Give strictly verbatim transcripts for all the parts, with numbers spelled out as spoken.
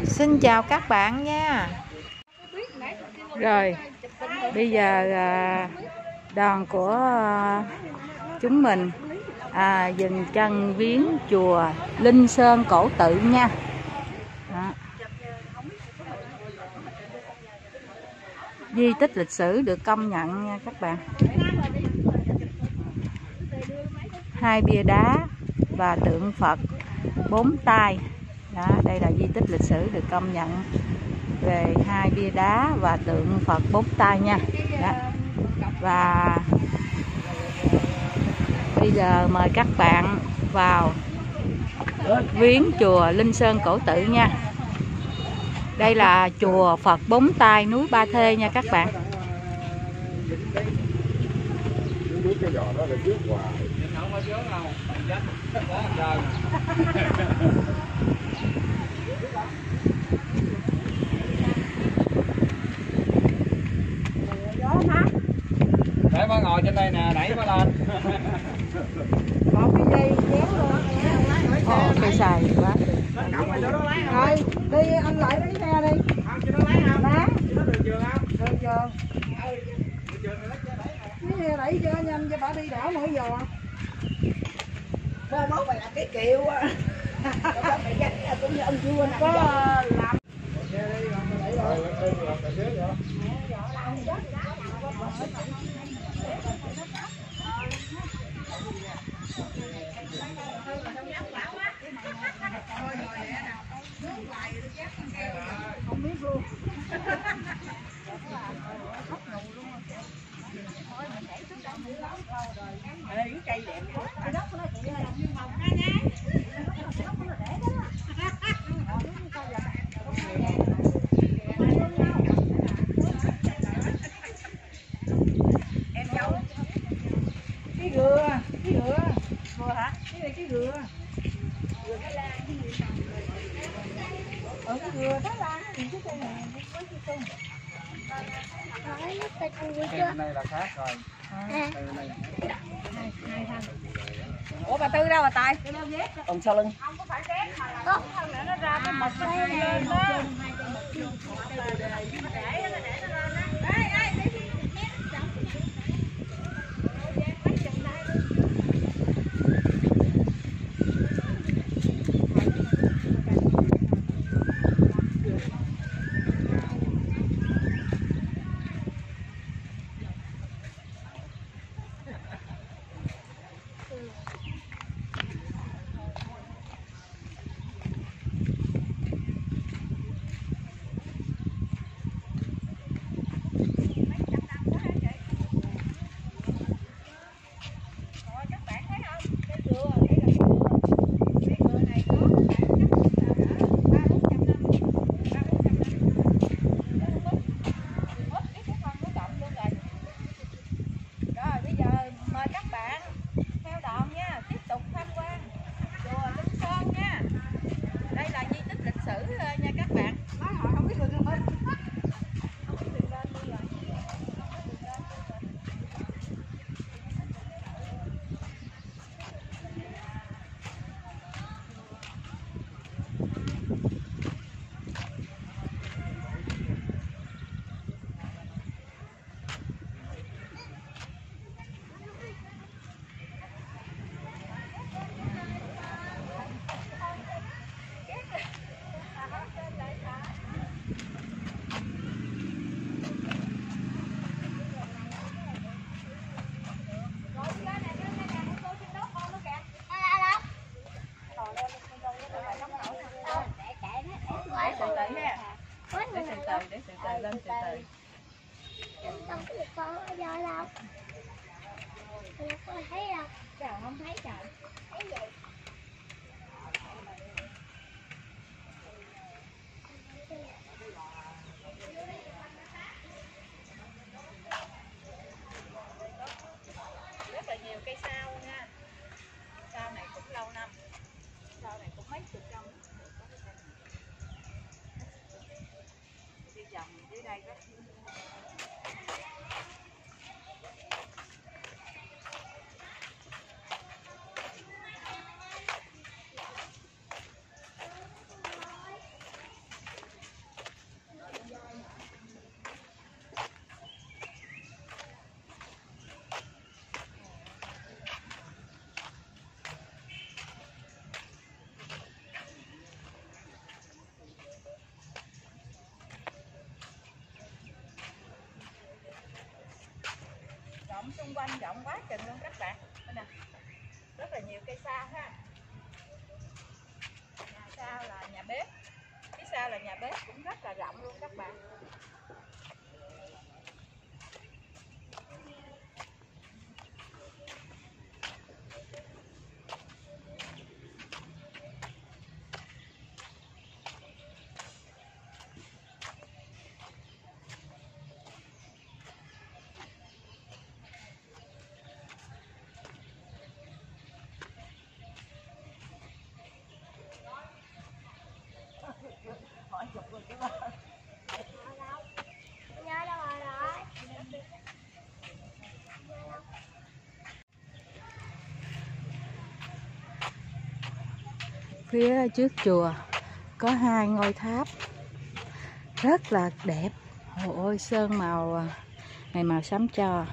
Xin chào các bạn nha. Rồi bây giờ đoàn của chúng mình à, dừng chân viếng chùa Linh Sơn Cổ Tự nha. Đó. Di tích lịch sử được công nhận nha các bạn. Hai bia đá và tượng Phật bốn tay. Đó, đây là di tích lịch sử được công nhận về hai bia đá và tượng Phật bốn tay nha. Đó. Và bây giờ mời các bạn vào viếng chùa Linh Sơn Cổ Tự nha. Đây là chùa Phật bốn tay núi Ba Thê nha các bạn. Để ba ngồi trên đây nè, đẩy ba lên. Một cái dây kéo luôn. Ồ, cây xài quá. Rồi, đi anh lại lấy xe đi. Không, cho nó lấy không? Lá. Cho nó đường trường không? Đường trường. Lấy xe đẩy cho nhanh cho bà đi đảo mỗi giờ. Bố mốt mày làm cái kiểu á. Bố mày gánh cũng như ông vua nè. Có làm. Không biết luôn. Ê, cái cây đẹp quá. Cái đất của nó chị ơi. Em dâu. Cái gừa, cái gừa. Gừa hả? Cái này cái gừa. Gừa Thái Lan cái gì? Ở cái gừa Thái Lan thì cái cây này có cái cây. Cái này là khác rồi. Ủa bà Tư đâu bà Tài? Còn sau lưng. Không có phải ghét mà là không nữa nó ra cái một cái lên đó. Không thấy trời. Thấy gì? Rất là nhiều cây sao nha. Sao này cũng lâu năm. Sao này cũng mấy chục năm. Đi vòng dưới đây rất rộng, xung quanh rộng quá chừng luôn các bạn. Đây nè, rất là nhiều cây sao ha. Nhà sau là nhà bếp, phía sau là nhà bếp cũng rất là rộng luôn các bạn. Phía trước chùa có hai ngôi tháp rất là đẹp. Ôi, sơn màu này màu xám tro.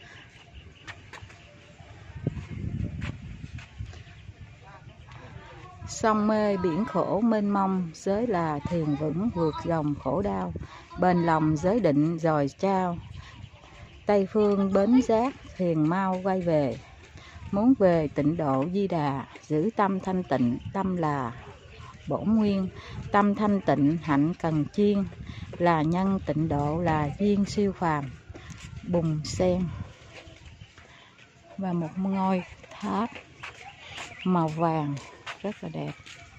Sông mê biển khổ mênh mông, giới là thiền vững vượt dòng khổ đau. Bền lòng giới định dòi trao, Tây phương bến giác thiền mau quay về. Muốn về tịnh độ Di Đà, giữ tâm thanh tịnh, tâm là bổn nguyên. Tâm thanh tịnh hạnh cần chiên, là nhân tịnh độ là duyên siêu phàm. Bùng sen và một ngôi tháp màu vàng rất là đẹp.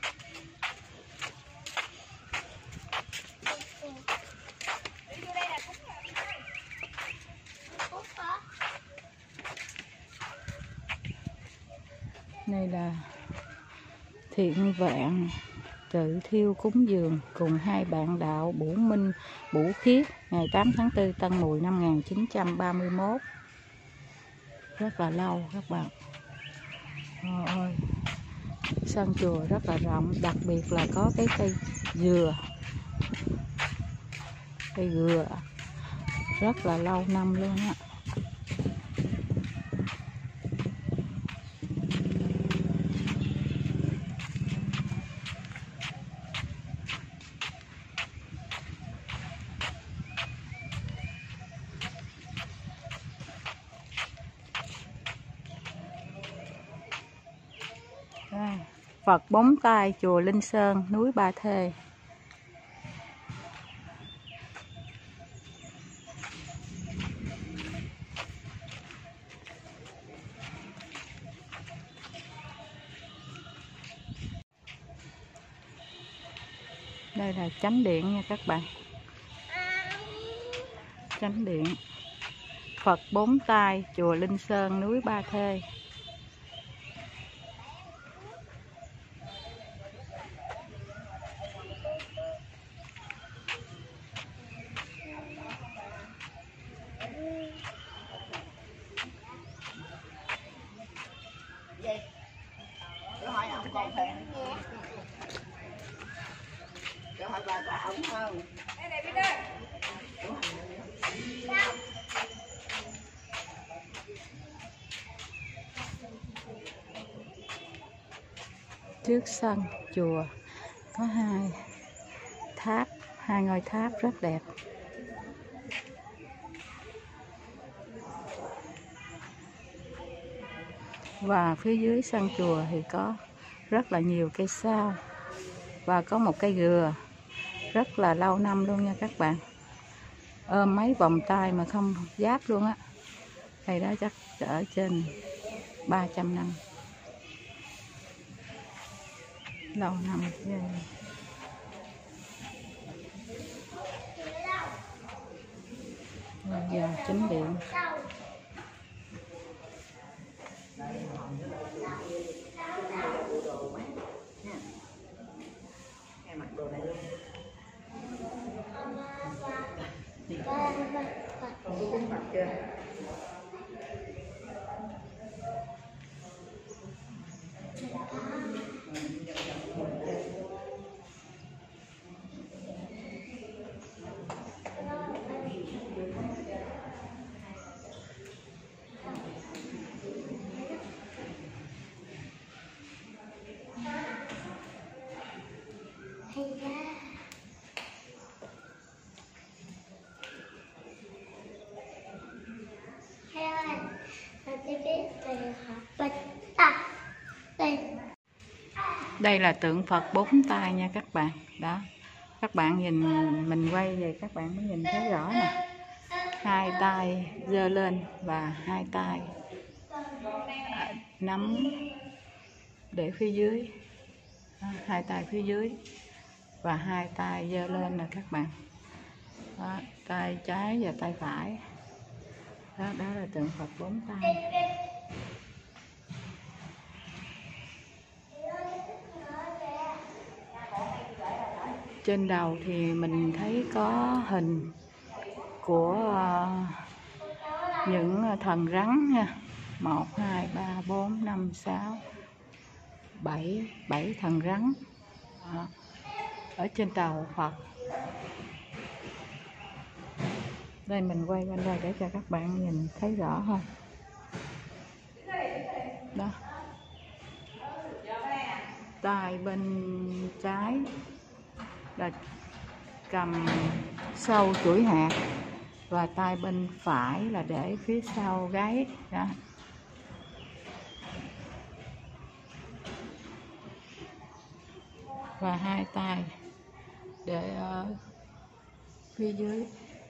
Này là thiện vạn tự thiêu cúng dường cùng hai bạn đạo Bủ Minh, Bủ Khiết ngày tám tháng tư Tân Mùi năm một nghìn chín trăm ba mươi mốt. Rất là lâu các bạn. Trời ơi, sân chùa rất là rộng, đặc biệt là có cái cây dừa, cây dừa rất là lâu năm luôn á. Phật Bốn Tai, chùa Linh Sơn, núi Ba Thê. Đây là chánh điện nha các bạn. Chánh điện Phật Bốn Tai, chùa Linh Sơn, núi Ba Thê. Trước sân chùa có hai tháp, hai ngôi tháp rất đẹp. Và phía dưới sân chùa thì có rất là nhiều cây sao và có một cây dừa rất là lâu năm luôn nha các bạn. Ôm mấy vòng tay mà không giáp luôn á. Cây đó chắc ở trên ba trăm năm. Lâu năm ghê. Rồi giờ chánh điện. Đây là tượng Phật bốn tay nha các bạn. Đó, các bạn nhìn, mình quay về các bạn mới nhìn thấy rõ nè. Hai tay giơ lên và hai tay nắm để phía dưới, hai tay phía dưới và hai tay giơ lên nè các bạn. Đó, tay trái và tay phải. Đó, đó là tượng Phật bốn tay. Trên đầu thì mình thấy có hình của uh, những thần rắn nha. Một, hai, ba, bốn, năm, sáu, bảy, bảy thần rắn đó, ở trên đầu Phật. Đây mình quay bên đây để cho các bạn nhìn thấy rõ hơn. Đó. Tay bên trái là cầm sâu chuỗi hạt và tay bên phải là để phía sau gáy đó. Và hai tay để ở phía dưới.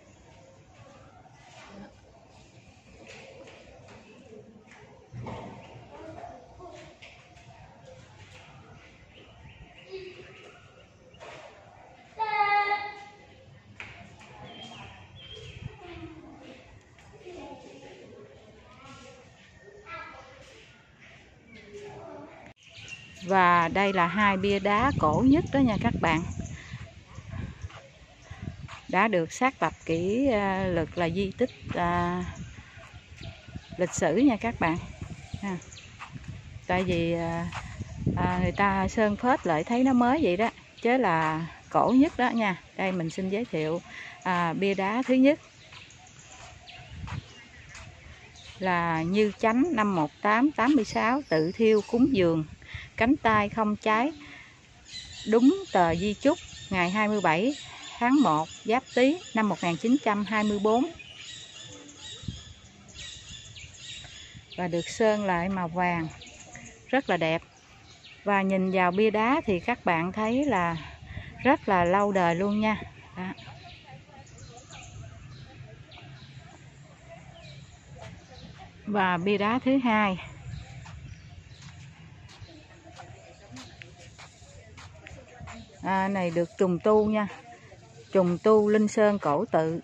Và đây là hai bia đá cổ nhất đó nha các bạn. Đã được xác lập kỷ lục là di tích à, lịch sử nha các bạn. À, tại vì à, người ta sơn phết lại thấy nó mới vậy đó, chứ là cổ nhất đó nha. Đây mình xin giới thiệu à, bia đá thứ nhất là Như Chánh năm một tám tám sáu, tự thiêu cúng dường, cánh tay không cháy, đúng tờ di chúc ngày hai mươi bảy tháng một Giáp Tý năm một nghìn chín trăm hai mươi tư, và được sơn lại màu vàng rất là đẹp. Và nhìn vào bia đá thì các bạn thấy là rất là lâu đời luôn nha. Đó. Và bia đá thứ hai à, này được trùng tu nha, trùng tu linh sơn cổ tự,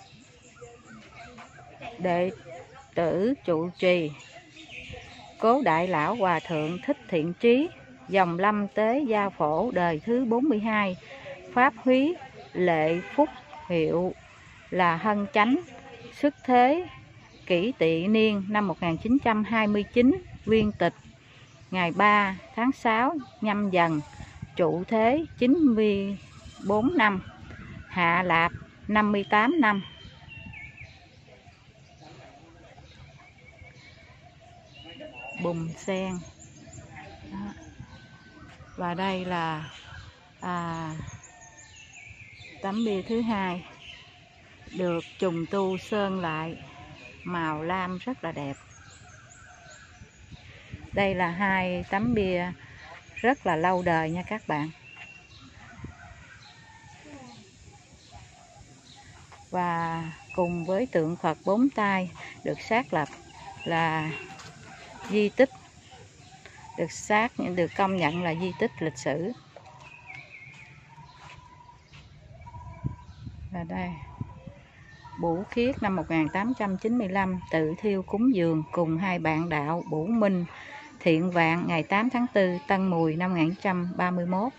đệ tử trụ trì Cố Đại Lão Hòa Thượng Thích Thiện Trí, dòng Lâm Tế Gia Phổ đời thứ bốn mươi hai, pháp húy lệ phúc hiệu là Hân Chánh, xuất thế kỷ tỵ niên năm một nghìn chín trăm hai mươi chín, viên tịch ngày ba tháng sáu nhâm dần, trụ thế chín mươi tư năm, hạ lạp năm mươi tám năm. Bùm sen. Đó. Và đây là à, tấm bia thứ hai, được trùng tu sơn lại màu lam rất là đẹp. Đây là hai tấm bia rất là lâu đời nha các bạn. Và cùng với tượng Phật bốn tay được xác lập là di tích, được xác được công nhận là di tích lịch sử. Và đây, Bủ Khiết năm một nghìn tám trăm chín mươi lăm, tự thiêu cúng dường cùng hai bạn đạo Bủ Minh, Thiện Vạn ngày tám tháng tư Tân Mùi năm một nghìn chín trăm ba mươi mốt.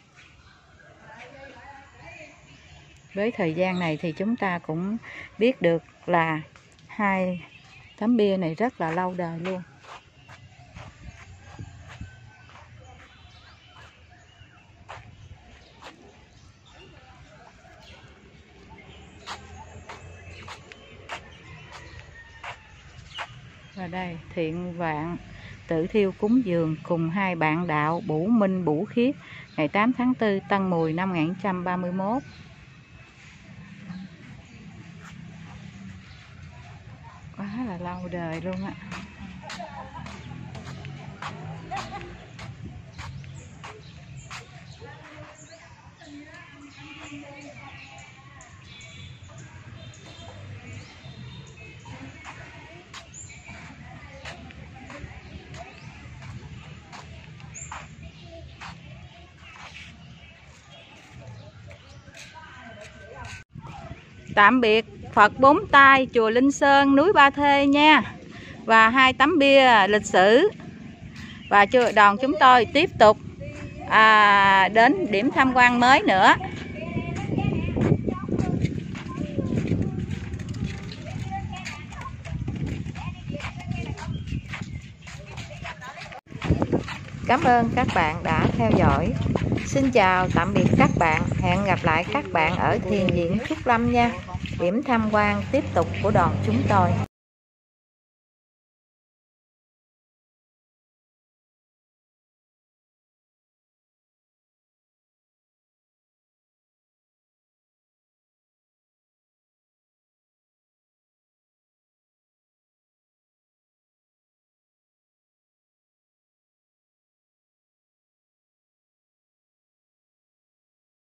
Với thời gian này thì chúng ta cũng biết được là hai tấm bia này rất là lâu đời luôn. Và đây, Thiện Vạn tự thiêu cúng dường cùng hai bạn đạo Bủ Minh, Bủ Khiết ngày tám tháng tư Tân Mùi năm một nghìn chín trăm ba mươi mốt. Quá là lâu đời luôn á. Tạm biệt Phật Bốn Tai, chùa Linh Sơn, núi Ba Thê nha. Và hai tấm bia lịch sử. Và đoàn chúng tôi tiếp tục à, đến điểm tham quan mới nữa. Cảm ơn các bạn đã theo dõi. Xin chào tạm biệt các bạn. Hẹn gặp lại các bạn ở thiền viện Trúc Lâm nha. Điểm tham quan tiếp tục của đoàn chúng tôi.